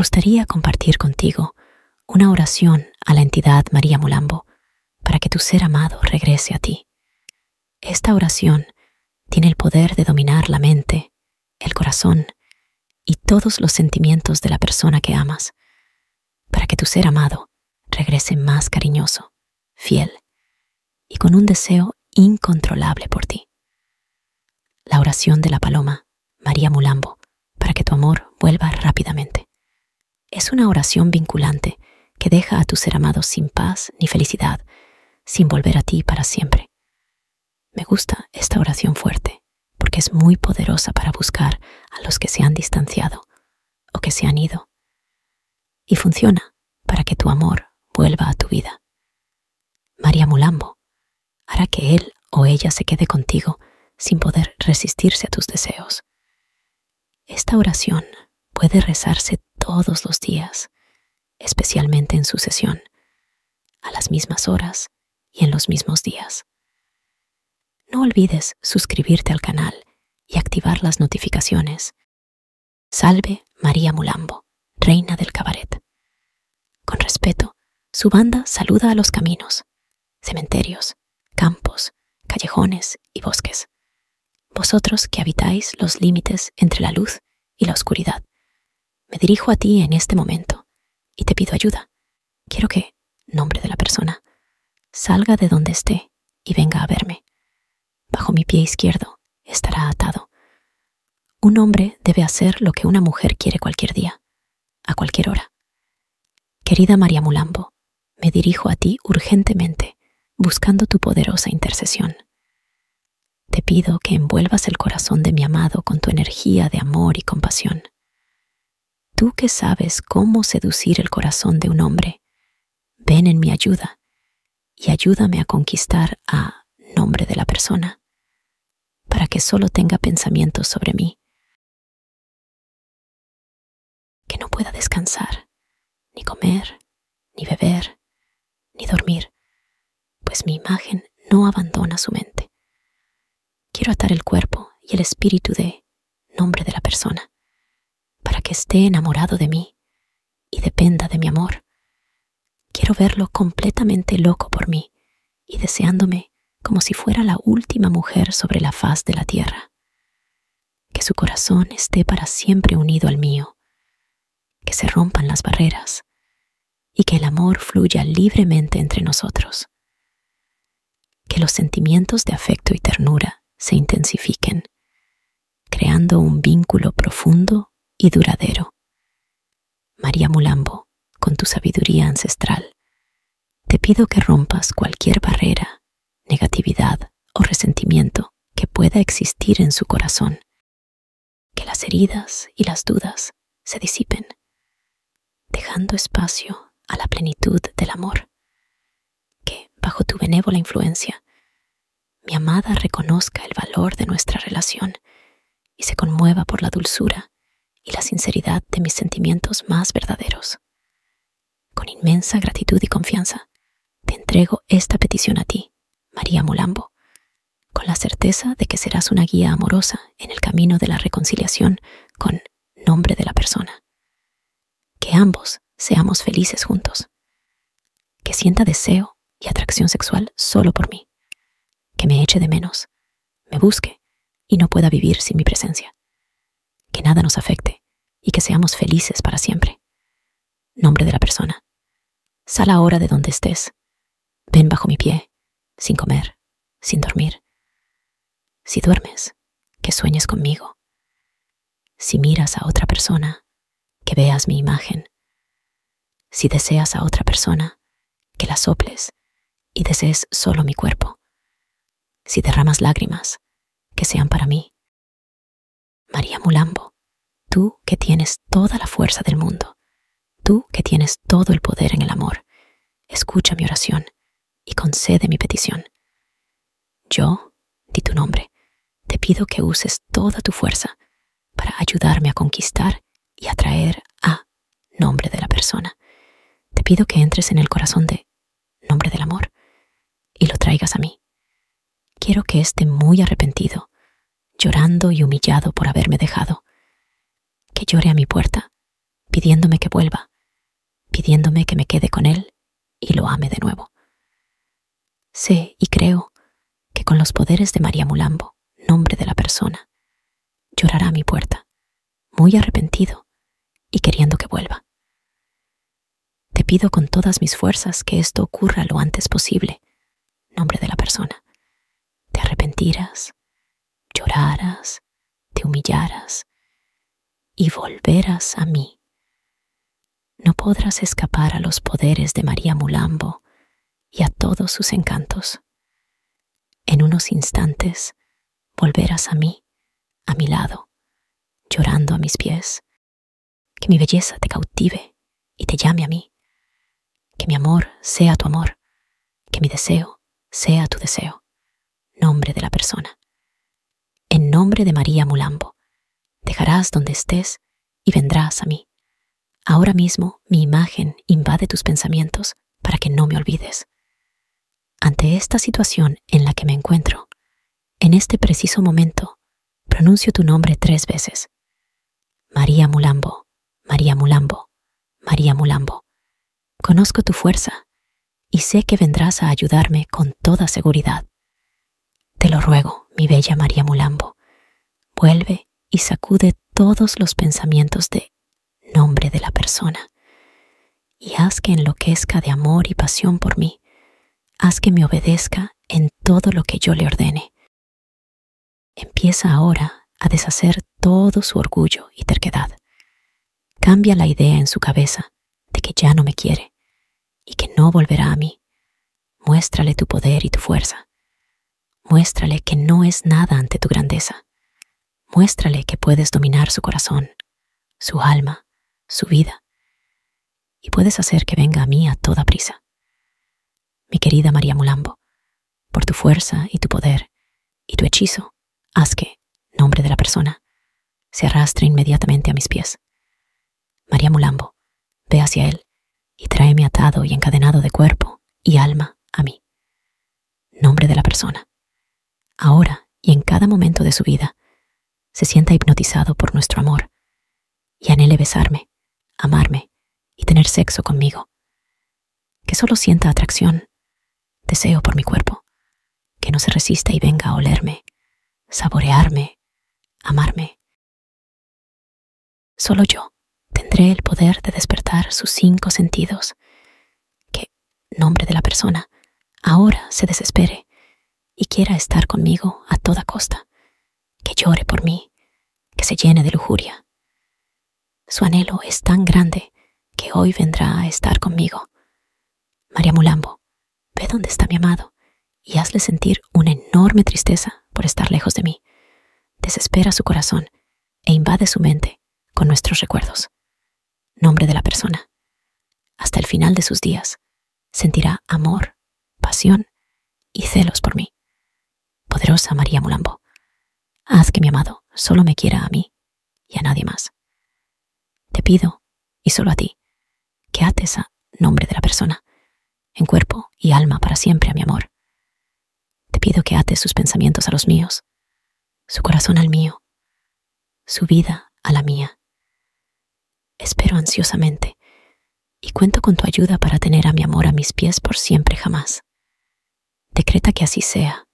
gustaría compartir contigo una oración a la entidad María Mulambo para que tu ser amado regrese a ti. Esta oración tiene el poder de dominar la mente, el corazón y todos los sentimientos de la persona que amas, para que tu ser amado regrese más cariñoso, fiel y con un deseo incontrolable por ti. La oración de la paloma María Mulambo para que tu amor vuelva rápidamente. Es una oración vinculante que deja a tu ser amado sin paz ni felicidad, sin volver a ti para siempre. Me gusta esta oración fuerte porque es muy poderosa para buscar a los que se han distanciado o que se han ido. Y funciona para que tu amor vuelva a tu vida. María Mulambo hará que él o ella se quede contigo sin poder resistirse a tus deseos. Esta oración puede rezarse todos los días, especialmente en sucesión, a las mismas horas y en los mismos días. No olvides suscribirte al canal y activar las notificaciones. Salve María Mulambo, reina del cabaret. Con respeto, su banda saluda a los caminos, cementerios, campos, callejones y bosques. Vosotros que habitáis los límites entre la luz y la oscuridad, me dirijo a ti en este momento y te pido ayuda. Quiero que, nombre de la persona, salga de donde esté y venga a verme. Bajo mi pie izquierdo estará atado. Un hombre debe hacer lo que una mujer quiere cualquier día, a cualquier hora. Querida María Mulambo, me dirijo a ti urgentemente, buscando tu poderosa intercesión. Te pido que envuelvas el corazón de mi amado con tu energía de amor y compasión. Tú que sabes cómo seducir el corazón de un hombre, ven en mi ayuda y ayúdame a conquistar a nombre de la persona, para que solo tenga pensamientos sobre mí, que no pueda descansar, ni comer, ni beber, ni dormir, pues mi imagen no abandona su mente. Quiero atar el cuerpo y el espíritu de nombre de la persona, para que esté enamorado de mí y dependa de mi amor. Quiero verlo completamente loco por mí y deseándome como si fuera la última mujer sobre la faz de la tierra. Que su corazón esté para siempre unido al mío, que se rompan las barreras y que el amor fluya libremente entre nosotros. Que los sentimientos de afecto y ternura se intensifiquen, creando un vínculo profundo y duradero. María Mulambo, con tu sabiduría ancestral, te pido que rompas cualquier barrera, negatividad o resentimiento que pueda existir en su corazón, que las heridas y las dudas se disipen, dejando espacio a la plenitud del amor. Que, bajo tu benévola influencia, mi amada reconozca el valor de nuestra relación y se conmueva por la dulzura y la sinceridad de mis sentimientos más verdaderos. Con inmensa gratitud y confianza, te entrego esta petición a ti, María Mulambo, con la certeza de que serás una guía amorosa en el camino de la reconciliación con nombre de la persona. Que ambos seamos felices juntos. Que sienta deseo y atracción sexual solo por mí. Que me eche de menos, me busque y no pueda vivir sin mi presencia. Que nada nos afecte y que seamos felices para siempre. Nombre de la persona. Sal ahora de donde estés. Ven bajo mi pie, sin comer, sin dormir. Si duermes, que sueñes conmigo. Si miras a otra persona, que veas mi imagen. Si deseas a otra persona, que la soples y desees solo mi cuerpo. Si derramas lágrimas, que sean para mí. María Mulambo, tú que tienes toda la fuerza del mundo, tú que tienes todo el poder en el amor, escucha mi oración y concede mi petición. Yo, di tu nombre, te pido que uses toda tu fuerza para ayudarme a conquistar y atraer a nombre de la persona. Te pido que entres en el corazón de nombre del amor y lo traigas a mí. Quiero que esté muy arrepentido, llorando y humillado por haberme dejado, que llore a mi puerta pidiéndome que vuelva, pidiéndome que me quede con él y lo ame de nuevo. Sé y creo que con los poderes de María Mulambo, nombre de la persona, llorará a mi puerta, muy arrepentido y queriendo que vuelva. Te pido con todas mis fuerzas que esto ocurra lo antes posible, nombre de la persona. Te arrepentirás, lloraras, te humillaras y volverás a mí. No podrás escapar a los poderes de María Mulambo y a todos sus encantos. En unos instantes volverás a mí, a mi lado, llorando a mis pies. Que mi belleza te cautive y te llame a mí. Que mi amor sea tu amor, que mi deseo sea tu deseo. Nombre de la persona. En nombre de María Mulambo, dejarás donde estés y vendrás a mí. Ahora mismo mi imagen invade tus pensamientos para que no me olvides. Ante esta situación en la que me encuentro, en este preciso momento, pronuncio tu nombre 3 veces. María Mulambo, María Mulambo, María Mulambo. Conozco tu fuerza y sé que vendrás a ayudarme con toda seguridad. Te lo ruego, mi bella María Mulambo, vuelve y sacude todos los pensamientos de nombre de la persona y haz que enloquezca de amor y pasión por mí. Haz que me obedezca en todo lo que yo le ordene. Empieza ahora a deshacer todo su orgullo y terquedad. Cambia la idea en su cabeza de que ya no me quiere y que no volverá a mí. Muéstrale tu poder y tu fuerza. Muéstrale que no es nada ante tu grandeza. Muéstrale que puedes dominar su corazón, su alma, su vida, y puedes hacer que venga a mí a toda prisa. Mi querida María Mulambo, por tu fuerza y tu poder y tu hechizo, haz que, nombre de la persona, se arrastre inmediatamente a mis pies. María Mulambo, ve hacia él y tráeme atado y encadenado de cuerpo y alma a mí. Nombre de la persona. Ahora y en cada momento de su vida, se sienta hipnotizado por nuestro amor y anhele besarme, amarme y tener sexo conmigo. Que solo sienta atracción, deseo por mi cuerpo, que no se resista y venga a olerme, saborearme, amarme. Solo yo tendré el poder de despertar sus 5 sentidos. Que, nombre de la persona, ahora se desespere y quiera estar conmigo a toda costa. Que llore por mí, que se llene de lujuria. Su anhelo es tan grande que hoy vendrá a estar conmigo. María Mulambo, ve dónde está mi amado y hazle sentir una enorme tristeza por estar lejos de mí. Desespera su corazón e invade su mente con nuestros recuerdos. Nombre de la persona. Hasta el final de sus días sentirá amor, pasión y celos por mí. Poderosa María Mulambo, haz que mi amado solo me quiera a mí y a nadie más. Te pido, y solo a ti, que ates a nombre de la persona, en cuerpo y alma para siempre a mi amor. Te pido que ates sus pensamientos a los míos, su corazón al mío, su vida a la mía. Espero ansiosamente y cuento con tu ayuda para tener a mi amor a mis pies por siempre jamás. Decreta que así sea